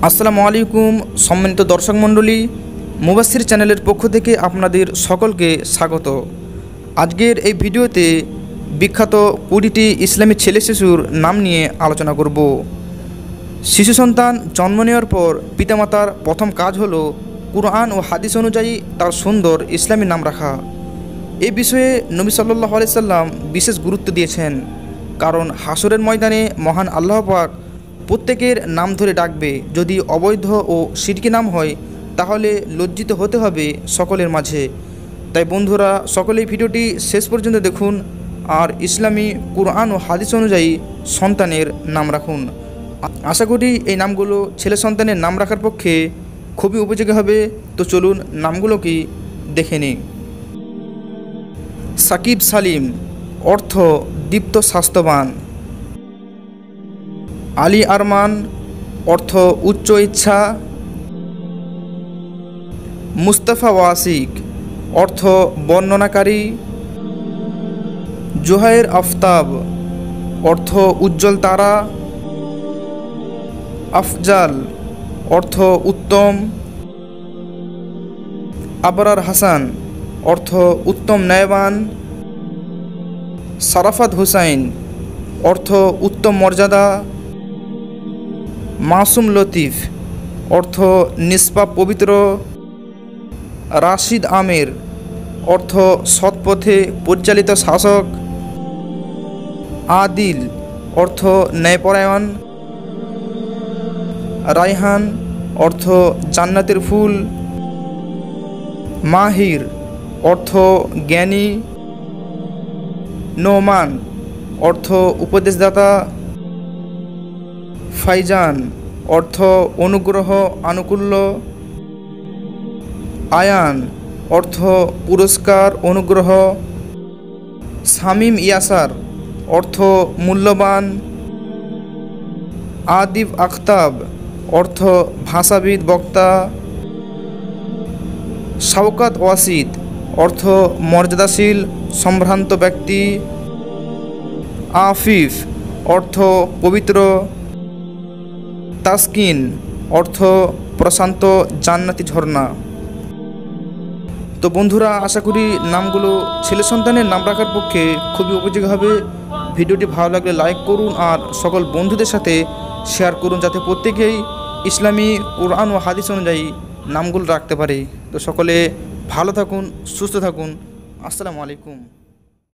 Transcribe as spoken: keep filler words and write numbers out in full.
আসসালামু আলাইকুম সম্মানিত দর্শক মণ্ডলী, মুবাসসির চ্যানেলের পক্ষ থেকে আপনাদের সকলকে স্বাগত। আজকের এই ভিডিওতে বিখ্যাত কুড়িটি ইসলামী ছেলে শিশুর নাম নিয়ে আলোচনা করব। শিশু সন্তান জন্ম নেওয়ার পর পিতামাতার প্রথম কাজ হলো কুরআন ও হাদিস অনুযায়ী তার সুন্দর ইসলামী নাম রাখা। এই বিষয়ে নবী সাল্লাল্লাহু আলাইহি সাল্লাম বিশেষ গুরুত্ব দিয়েছেন, কারণ হাসরের ময়দানে মহান আল্লাহ পাক প্রত্যেকের নাম ধরে ডাকবে। যদি অবৈধ ও শিরকি নাম হয় তাহলে লজ্জিত হতে হবে সকলের মাঝে। তাই বন্ধুরা, সকলেই ভিডিওটি শেষ পর্যন্ত দেখুন আর ইসলামী কুরআন ও হাদিস অনুযায়ী সন্তানের নাম রাখুন। আশা করি এই নামগুলো ছেলে সন্তানের নাম রাখার পক্ষে খুবই উপযোগী হবে। তো চলুন নামগুলো কি দেখে নিই। সাকিব সালিম, অর্থ দীপ্ত স্বাস্থ্যবান। আলী আরমান, অর্থ উচ্চ ইচ্ছা। মুস্তাফা ওয়াসিক, অর্থ বর্ণনাকারী। জোহায়ের আফতাব, অর্থ উজ্জ্বল তারা। আফজাল, অর্থ উত্তম। আবরার হাসান, অর্থ উত্তম ন্যায়বান। সারাফাত হুসাইন, অর্থ উত্তম মর্যাদা। মাসুম লতিফ, অর্থ নিষ্পাপ পবিত্র। রাশিদ আমির, অর্থ সৎপথে পরিচালিত শাসক। আদিল, অর্থ ন্যায়পরায়ণ। রায়হান, অর্থ জান্নাতের ফুল। মাহির, অর্থ জ্ঞানী। নোমান, অর্থ উপদেশদাতা। ফাইজান, অর্থ অনুগ্রহ আনুকূল্য। আয়ান, অর্থ পুরস্কার অনুগ্রহ। শামীম ইয়াসার, অর্থ মূল্যবান। আদিব আখতাব, অর্থ ভাষাবিদ বক্তা। শওকাত ওয়াসিদ, অর্থ মর্যাদাশীল সম্ভ্রান্ত ব্যক্তি। আফিফ, অর্থ পবিত্র। তাসকিন, অর্থ প্রশান্ত জান্নাতি ঝর্ণা। তো বন্ধুরা, আশা করি নামগুলো ছেলে সন্তানের নাম রাখার পক্ষে খুবই উপযোগী হবে। ভিডিওটি ভালো লাগলে লাইক করুন আর সকল বন্ধুদের সাথে শেয়ার করুন, যাতে প্রত্যেকেই ইসলামী কোরআন ও হাদিস অনুযায়ী নামগুলো রাখতে পারে। তো সকলে ভালো থাকুন, সুস্থ থাকুন। আসসালামু আলাইকুম।